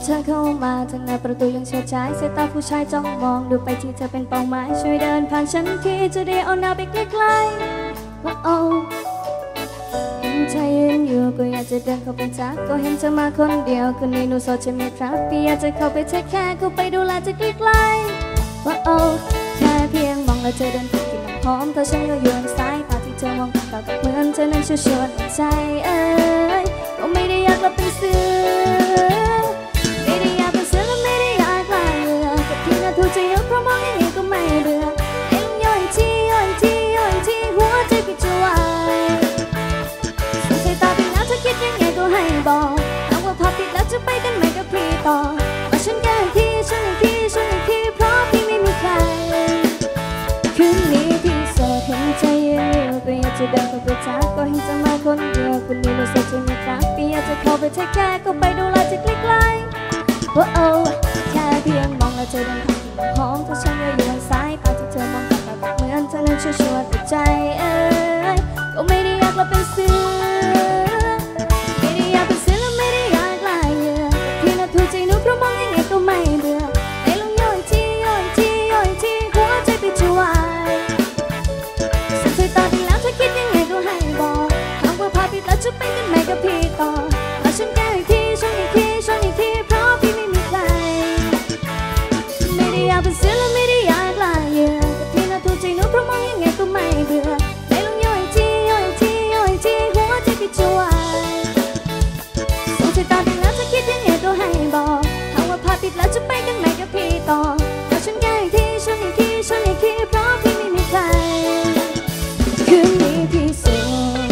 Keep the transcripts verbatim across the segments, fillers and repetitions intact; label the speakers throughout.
Speaker 1: ธอเข้ามาทางหน้าประตูยังเชื่อใจสายตาผู้ชายจ้องมองดูไปที่เธอเป็นเป้าหมายช่วยเดินผ่านฉันทีจะได้เอาหน้าไปใกล้ๆว่าโอ้เห็นเธอยืนอยู่ก็อยากจะเดินเข้าไปทักก็เห็นเธอมาคนเดียวคืนนี้หนูโสดใช่ไหมครับพี่อยากจะเข้าไปเทคแคร์เข้าไปดูแลจะใกล้ๆว่าโอ้แค่เพียงมองแล้วเธอเดินผ่านกลิ่นน้ำหอมเธอฉันก็อยู่สายตาที่เธอมองตากับเหมือนเธอนั้นชวนใจเอ้ยก็ไม่ได้อยากกลับเป็นเสือไม่ได้อยากเป็นเสือและไม่ได้อยากลายเรือแต่ที่น่าถูกใจเพราะมองยังไงก็ไม่เบื่อเอ็งย่อยที่ย่อยที่ย่อยที่หัวใจพี่จะวายสงสัยตาพี่แล้วเธอคิดยังไงก็ให้บอกหากว่าพอปิดแล้วจะไปกันไหมกับพี่ต่อมาฉันแก้อีกทีฉันอีกทีฉันอีกทีเพราะพี่ไม่มีใครคืนนี้พี่โสดเห็นใจยืนอยู่ก็อยากจะเดินเข้าไปทักก็เห็นเธอมาคนเดียวคนนี้รู้สึกใช่ไหมครับพี่อยากจะเข้าไปเทคแคร์ก็ไปดูแลจะใกล้ๆว่าโอ้แค่เพียงมองแล้วเธอเดินผ่านกลิ่นน้ำหอมเธอฉันก็อยู่สายตาที่เธอมองตาแบบเหมือนเธอนั้นชวนใจเอ้ยก็ไม่ได้อยากกลับเป็นเสือไม่ได้อยากเป็นเสือและไม่ได้อยากลายเยื่อพี่น่าถูกใจหนูเพราะมองยังไงก็ไม่เบื่อไอ้ลงย่อยที่ย่อยที่ย่อยที่หัวใจพี่จะวายสงสัยตาพี่แล้วเธอคิดยังไงก็ให้บอกหากว่าพาพี่แล้วจะไปกันไหมกับพี่ต่อเอาฉันแก้อีกทีฉันอีกทีฉันอีกทีเพราะพี่ไม่มีใครไม่ได้อยากเป็นเสือและไม่ได้อยากลายเยื่อแต่พี่น่าถูกใจหนูเพราะมองยังไงก็ไม่เบื่อไอ้ลงย่อยที่ย่อยที่ย่อยที่หัวใจพี่จะวายสงสัยตาพี่แล้วเธอคิดยังไงก็ให้บอกหากว่าพาพี่แล้วจะไปกันไหมกับพี่ต่อเอาฉันแก้อีกทีฉันอีกทีฉันอีกทีเพราะพี่ไม่มีใครคืนนี้พี่โสด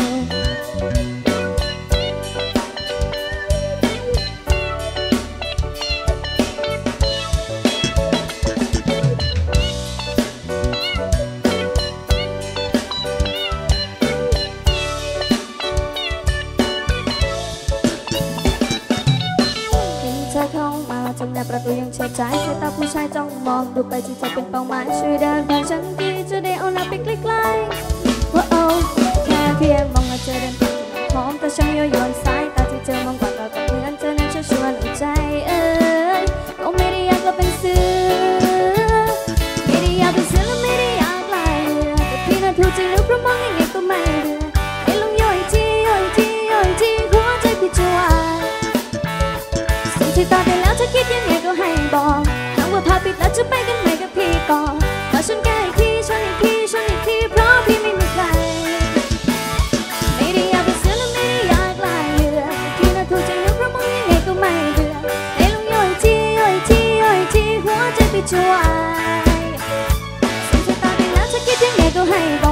Speaker 1: เธอเข้ามาทางหน้าประตูยังเชื่อใจสายตาผู้ชายจ้องมองดูไปที่เธอเป็นเป้าหมายช่วยเดินผ่านฉันทีจะได้เอาหน้าไปใกล้ๆว่าโอ้แค่เพียงมองแล้วเธอเดินผ่านกลิ่นน้ำหอมแต่ฉันโยโย่สายตาที่เธอมองกว่าตากับเหมือนเธอนั้นชวนใจเอ้ยก็ไม่ได้อยากกลับเป็นเสือไม่ได้อยากเป็นเสือและไม่ได้อยากลายเรือแต่พี่น่าถูกใจหนูเพราะมองยังไงก็ไม่เบื่อไอ้ลงย่อยที่ย่อยที่ย่อยที่หัวใจพี่จะวายที่ตาไปแล้วเธอคิดยังไงก็ให้บอกหากว่าพาปิดแล้วจะไปกันไหมกับพี่ก่อนขอฉันแก้อีกทีฉันอีกทีฉันอีกทีเพราะพี่ไม่มีใครไม่ได้อยากเป็นเสือและไม่ได้อยากลายเรือพี่น่าถูกใจหนูเพราะมองยังไงก็ไม่เบื่อไอ้ลงย่อยที่ย่อยที่ย่อยที่หัวใจพี่จะวายสงสัยตาไปแล้วเธอคิดยังไงก็ให้บอก